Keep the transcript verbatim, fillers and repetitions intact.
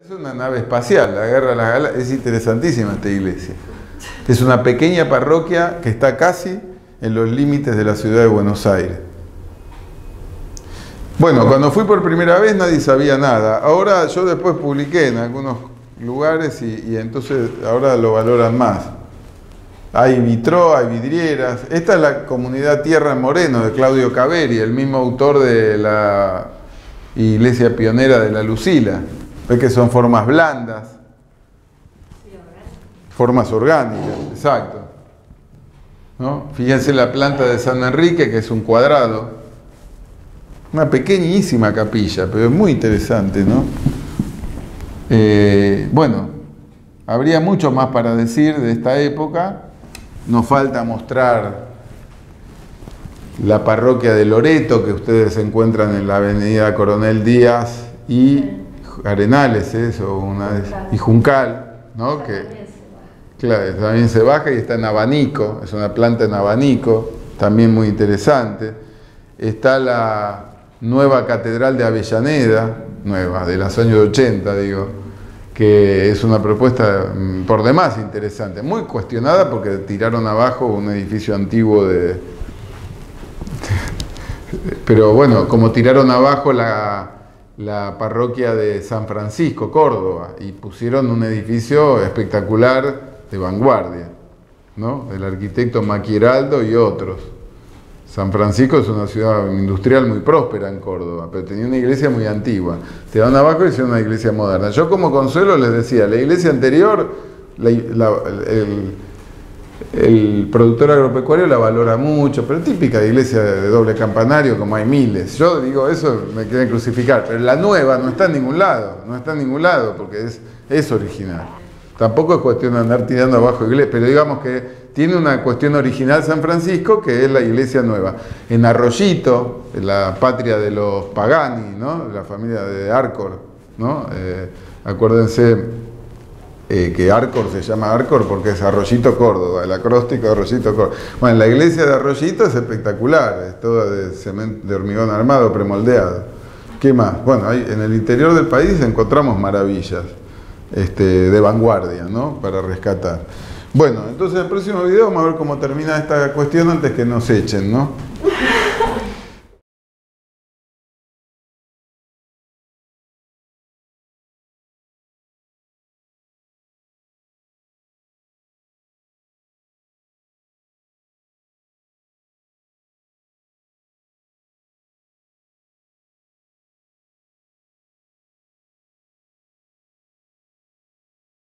Es una nave espacial, la Guerra de las Galaxias. Es interesantísima esta iglesia. Es una pequeña parroquia que está casi en los límites de la ciudad de Buenos Aires. Bueno, cuando fui por primera vez nadie sabía nada. Ahora yo después publiqué en algunos lugares y, y entonces ahora lo valoran más. Hay vitró, hay vidrieras. Esta es la comunidad Tierra en Moreno de Claudio Caveri, el mismo autor de la iglesia pionera de la Lucila. Ve que son formas blandas, formas orgánicas, exacto, ¿no? Fíjense la planta de San Enrique, que es un cuadrado, una pequeñísima capilla, pero es muy interesante, ¿no? Eh, bueno, habría mucho más para decir de esta época. Nos falta mostrar la parroquia de Loreto, que ustedes encuentran en la avenida Coronel Díaz y Arenales, eso, una vez, y Juncal, ¿no? Que claro, también se baja y está en abanico, es una planta en abanico, también muy interesante. Está la nueva catedral de Avellaneda, nueva, de los años ochenta, digo, que es una propuesta por demás interesante, muy cuestionada porque tiraron abajo un edificio antiguo de... Pero bueno, como tiraron abajo la... la parroquia de San Francisco, Córdoba, y pusieron un edificio espectacular de vanguardia, ¿no? Del arquitecto Maquieraldo y otros. San Francisco es una ciudad industrial muy próspera en Córdoba, pero tenía una iglesia muy antigua. Te dan abajo y hicieron una iglesia moderna. Yo como consuelo les decía, la iglesia anterior, la, la, el, el productor agropecuario la valora mucho, pero típica iglesia de doble campanario, como hay miles. Yo digo eso, me quieren crucificar, pero la nueva no está en ningún lado, no está en ningún lado, porque es, es original. Tampoco es cuestión de andar tirando abajo iglesia, pero digamos que tiene una cuestión original San Francisco, que es la iglesia nueva. En Arroyito, en la patria de los Pagani, ¿no? La familia de Arcor, ¿no? Eh, acuérdense... Eh, que Arcor se llama Arcor porque es Arroyito, Córdoba, el acróstico de Arroyito, Córdoba. Bueno, la iglesia de Arroyito es espectacular, es toda de cemento, de hormigón armado, premoldeado. ¿Qué más? Bueno, ahí, en el interior del país encontramos maravillas este, de vanguardia, ¿no? Para rescatar. Bueno, entonces en el próximo video vamos a ver cómo termina esta cuestión antes que nos echen, ¿no?